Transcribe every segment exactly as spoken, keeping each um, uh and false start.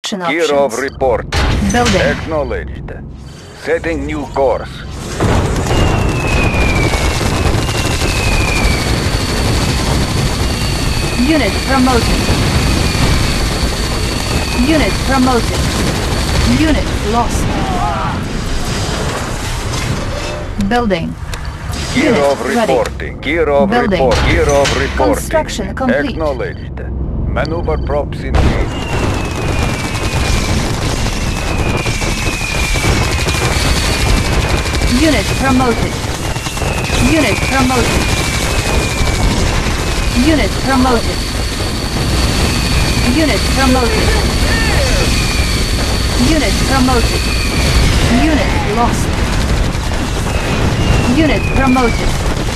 Construction Gear options. of report. Building. Acknowledged. Setting new course. Unit promoted. Unit promoted. Unit lost. Building. Gear Unit of ready. reporting. Gear of Building. report. Gear of reporting. Construction complete. Acknowledged. Maneuver props engaged. Unit promoted. Unit promoted. Unit promoted. Unit promoted. Unit promoted. Unit lost. Unit promoted.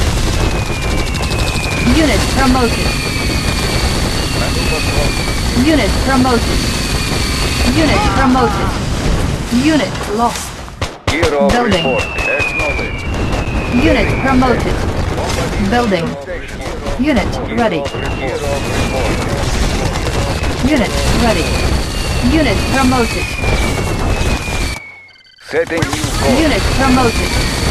Unit promoted. Maneuver props. Unit promoted. Unit promoted. Unit lost. Gear of Building. report. Acknowledged. Unit promoted. Building. Unit ready. Gear of report. Unit ready. Unit promoted. Setting new course. Unit promoted.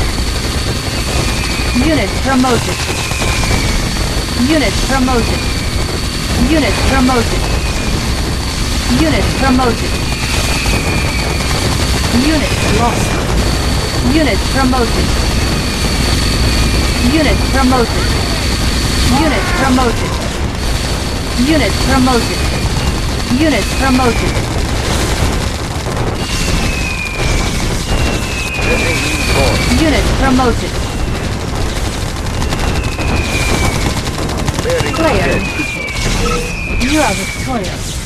Unit promoted. Unit promoted. Unit promoted. Unit promoted. Unit lost. Unit promoted. Unit promoted. Unit promoted. Unit promoted. Unit promoted. Setting new course. Unit promoted. Bearing Player ahead. defeated. You are victorious.